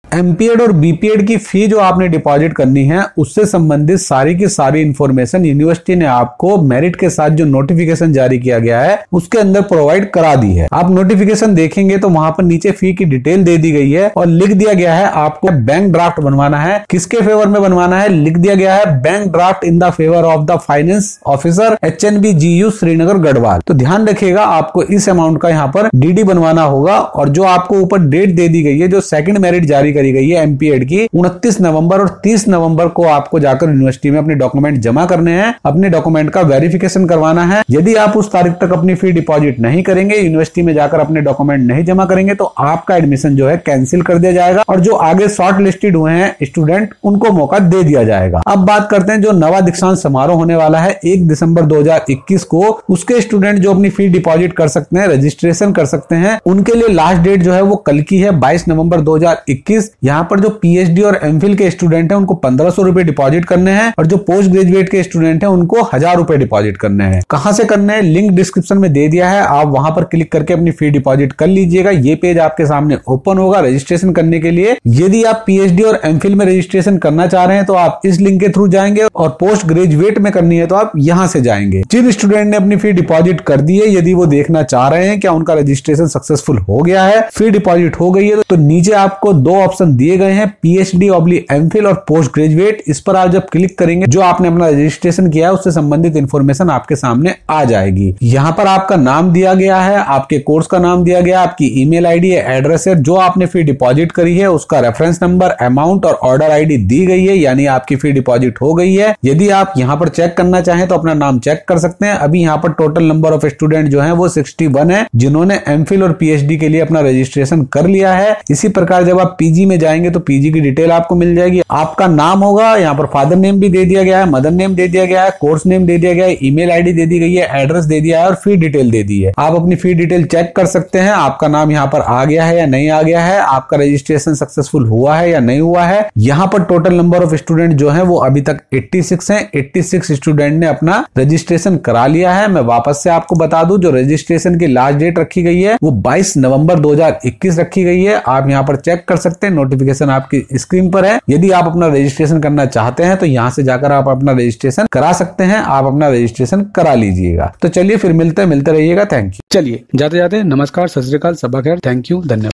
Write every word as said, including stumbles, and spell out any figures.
MPEd और BPEd की फी जो आपने डिपॉजिट करनी है उससे संबंधित सारी की सारी इंफॉर्मेशन यूनिवर्सिटी ने आपको मेरिट के साथ जो नोटिफिकेशन जारी किया गया है उसके अंदर प्रोवाइड करा दी है। आप नोटिफिकेशन देखेंगे तो वहां पर नीचे फी की डिटेल दे दी गई है और लिख दिया गया है आपको बैंक ड्राफ्ट बनवाना है। किसके फेवर में बनवाना है? लिख दिया गया है bank draft in the favour of the finance officer H N B G U Srinagar Garhwal. तो ध्यान रखिएगा आपको इस अमाउंट का यहाँ पर डीडी बनवाना होगा और जो आपको ऊपर डेट दे दी गई है, जो सेकंड मेरिट जारी करी गई है एमपीएड की, उनतीस नवंबर और तीस नवंबर को आपको जाकर यूनिवर्सिटी में अपने डॉक्यूमेंट जमा करने हैं, अपने डॉक्यूमेंट का वेरिफिकेशन करवाना है। यदि आप उस तारीख तक अपनी फी डिपॉजिट नहीं करेंगे, यूनिवर्सिटी में जाकर अपने डॉक्यूमेंट नहीं जमा करेंगे तो आपका एडमिशन जो है कैंसिल कर दिया जाएगा और जो आगे शॉर्ट लिस्टेड हुए हैं स्टूडेंट उनको मौका दे दिया जाएगा। अब बात करते हैं जो नवा दीक्षांत समारोह होने वाला है एक दिसंबर दो हजार इक्कीस को, उसके स्टूडेंट जो अपनी फी डिपॉजिट कर सकते हैं, रजिस्ट्रेशन कर सकते हैं, उनके लिए लास्ट डेट जो है वो कल की है बाईस नवंबर दो हजार इक्कीस। यहाँ पर जो पीएचडी और एमफिल के स्टूडेंट हैं उनको पंद्रह सौ रुपए डिपॉजिट करने हैं और जो पोस्ट ग्रेजुएट के स्टूडेंट हैं उनको हजार रुपए डिपॉजिट करने हैं। कहां से करने हैं? लिंक डिस्क्रिप्शन में दे दिया है, आप वहां पर क्लिक करके अपनी फी डिपॉजिट कर लीजिएगा। ये पेज आपके सामने ओपन होगा रजिस्ट्रेशन करने के लिए। यदि आप पीएचडी और एमफिल में रजिस्ट्रेशन करना चाह रहे हैं तो आप इस लिंक के थ्रू जाएंगे और पोस्ट ग्रेजुएट में करनी है तो आप यहां से जाएंगे। जिन स्टूडेंट ने अपनी फी डिपॉजिट कर दी है, यदि वो देखना चाह रहे हैं क्या उनका रजिस्ट्रेशन सक्सेसफुल हो गया है, फी डिपॉजिट हो गई है, तो नीचे आपको दो ऑप्शन दिए गए हैं, पीएचडी ऑब्लिक एमफिल और पोस्ट ग्रेजुएट। इस पर आप जब क्लिक करेंगे जो आपने अपना रजिस्ट्रेशन किया है उससे संबंधित इंफॉर्मेशन आपके सामने आ जाएगी। यहाँ पर आपका नाम दिया गया है, आपके कोर्स का नाम दिया गया, आपकी ईमेल आईडी है, एड्रेस है, जो आपने फी डिपॉजिट करी है उसका रेफरेंस नंबर, अमाउंट और ऑर्डर आईडी दी गई है, यानी आपकी फी डिपॉजिट हो गई है। यदि आप यहाँ पर चेक करना चाहें तो अपना नाम चेक कर सकते हैं। अभी यहाँ पर टोटल नंबर ऑफ स्टूडेंट जो है वो इकसठ है जिन्होंने एमफिल और पीएचडी के लिए अपना रजिस्ट्रेशन कर लिया है। इसी प्रकार जब आप पीजी में जाएंगे तो पीजी की डिटेल आपको मिल जाएगी। आपका नाम होगा, यहाँ पर फादर नेम भी दे दिया गया है, मदर नेम दे दिया गया है, कोर्स नेम दे दिया गया है, ईमेल आईडी दे दी गई है, एड्रेस दे दिया है और फी डिटेल दे दी है। आप अपनी फी डिटेल चेक कर सकते हैं, आपका नाम यहाँ पर आ गया है या नहीं आ गया है, आपका रजिस्ट्रेशन सक्सेसफुल हुआ है या नहीं हुआ है। यहाँ पर टोटल नंबर ऑफ स्टूडेंट जो है वो अभी तक छियासी है। छियासी स्टूडेंट ने अपना रजिस्ट्रेशन करा लिया है। मैं वापस से आपको बता दूं जो रजिस्ट्रेशन की लास्ट डेट रखी गई है वो बाईस नवंबर दो हजार इक्कीस रखी गई है। आप यहाँ पर चेक कर सकते हैं, नोटिफिकेशन आपकी स्क्रीन पर है। यदि आप अपना रजिस्ट्रेशन करना चाहते हैं तो यहाँ से जाकर आप अपना रजिस्ट्रेशन करा सकते हैं। आप अपना रजिस्ट्रेशन करा लीजिएगा। तो चलिए फिर मिलते मिलते रहिएगा। Thank you. चलिए जाते जाते नमस्कार, सत श्री अकाल, सबा खैर, थैंक यू, धन्यवाद।